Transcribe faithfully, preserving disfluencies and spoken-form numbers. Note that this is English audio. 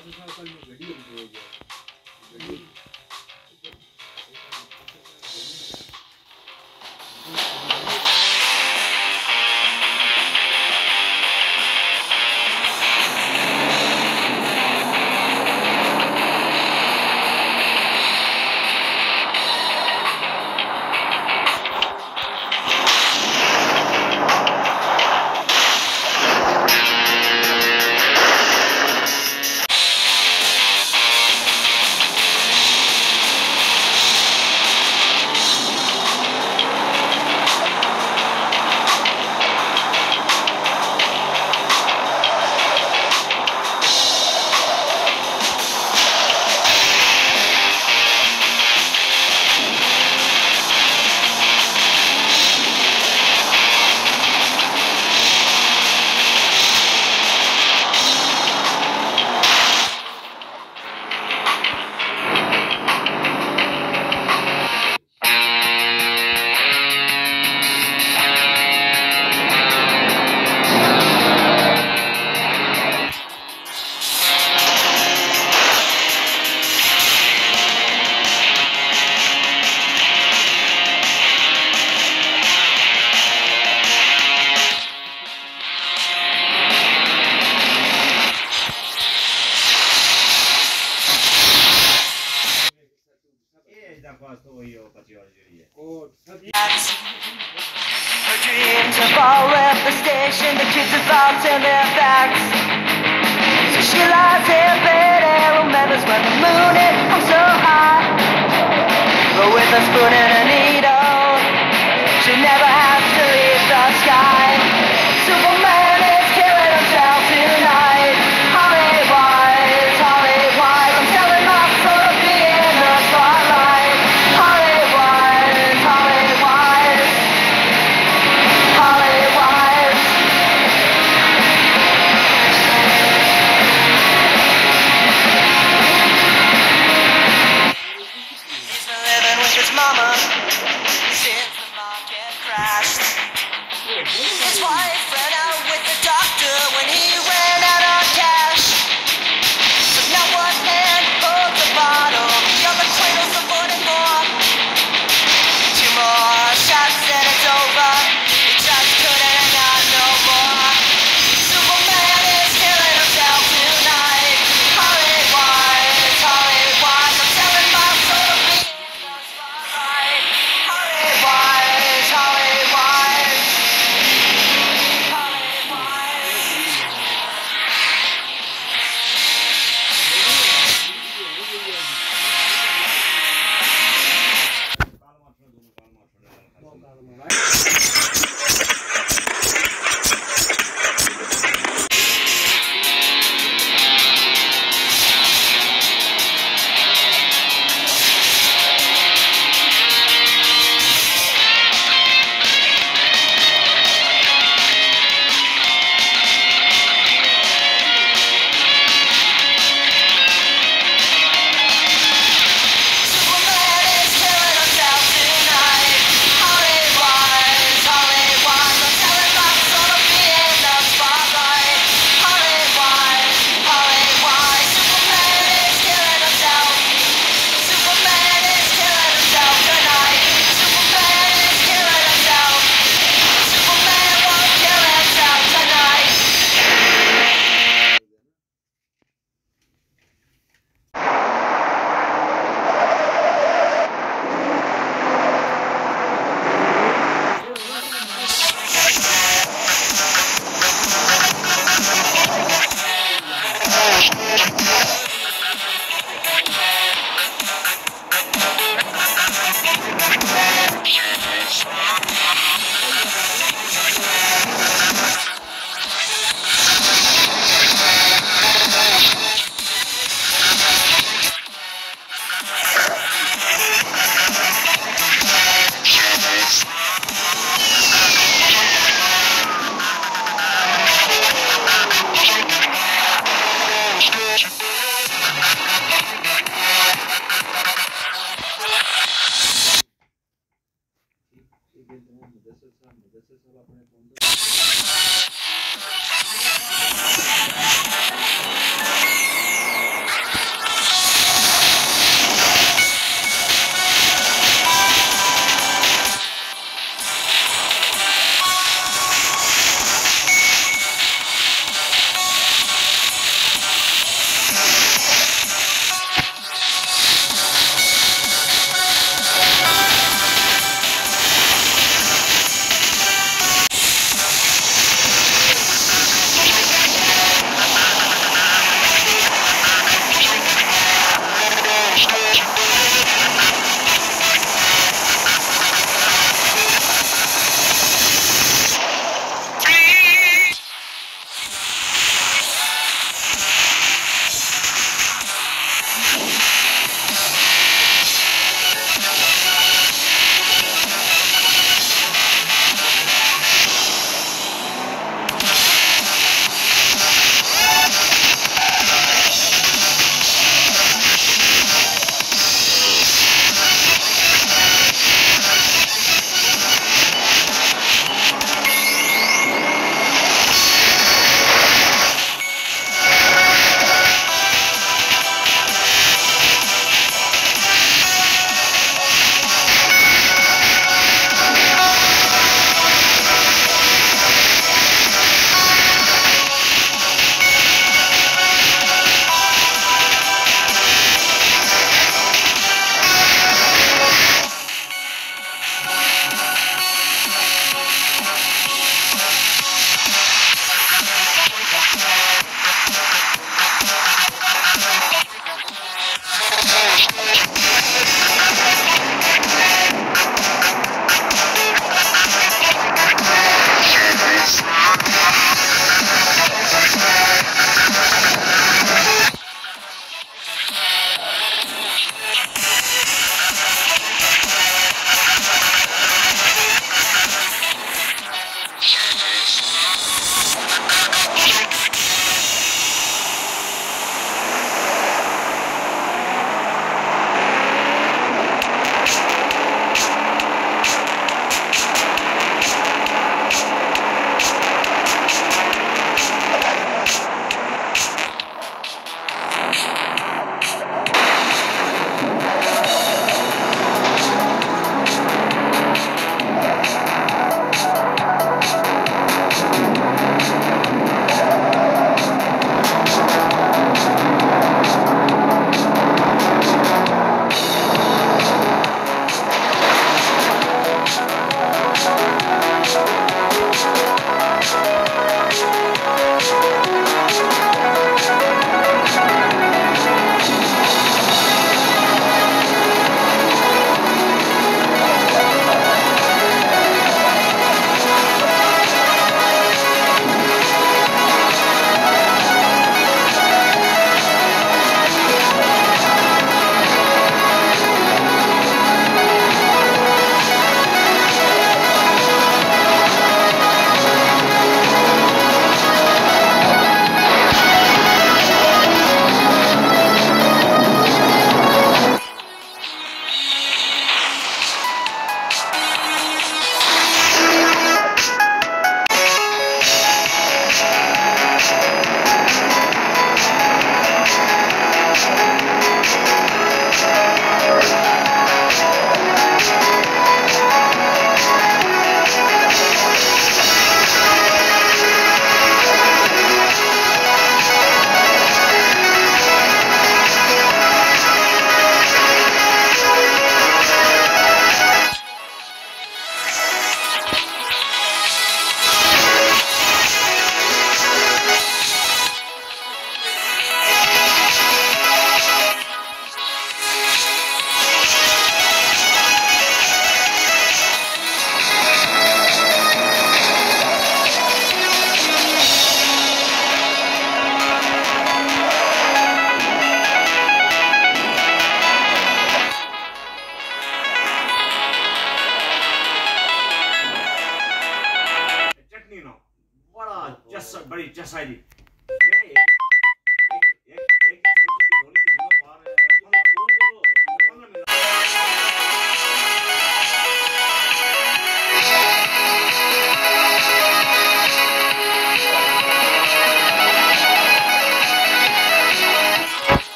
Her dreams have all left the station, the kids have all turned their backs. So she lies in bed and remembers when the moon it hung so high. But with a spoon and a needle, she never has to leave the sky. Superman is killing himself tonight. Hollywood, Hollywood, I'm selling my soul to be in the spotlight. Hollywood, Hollywood, Hollywood. He's been living with his mama since the market crashed. His wife ran out with the doctor when he ran out of cash. So now one hand holds the bottle, the other cradles the forty-four. Two more shots and it's over. He just couldn't hang on no more. Superman is killing himself tonight. Hollywood, Hollywood, I'm selling my soul to be in the spotlight. Hollywood, Hollywood, Good.